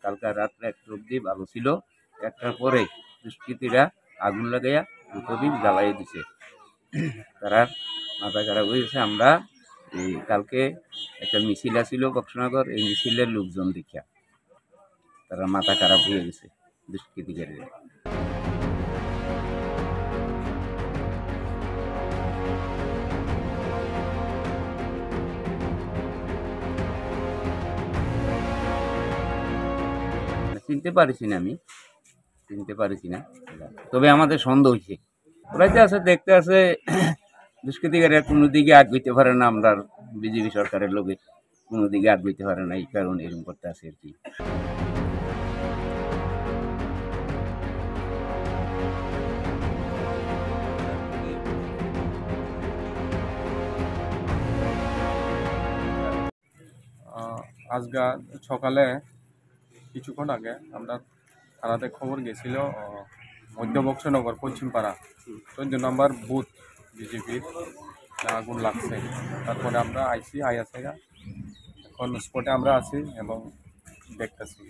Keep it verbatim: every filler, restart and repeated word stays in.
কালকে রাত্রে একটা অবধি ভালো ছিল, একটার পরে দুষ্কৃতীরা আগুন লাগাইয়া দুদিন জ্বালাই দিছে। তারা মাথা খারাপ হয়েছে। আমরা এই কালকে একটা মিছিল আসছিল বক্সনগর, এই মিছিলের লোকজন দেখিয়া তারা মাথা খারাপ হয়ে গেছে দুষ্কৃতিকারীরা। চিনতে পারিছি না, আমি চিনতে পারিছি না, তবে আমাদের সন্দেহ হয়েছে ওরা যে আছে দেখতে আছে দুষ্কৃতিকারীরা কোনো দিকে আগ হইতে পারে না, আমরা বিজেপি সরকারের লোকে কোনো দিকে আগ হইতে পারে না, এই কারণে এরকম করতে আছে আর কি। আজকে সকালে কিছুক্ষণ আগে আমরা থানাতে খবর গেছিল মধ্য বক্সনগর পশ্চিমপাড়া চোদ্দ নম্বর বুথ বিজেপির আগুন লাগছে। তারপরে আমরা আইসি আইয়াছে, এখন স্পটে আমরা আছি এবং দেখতেছি।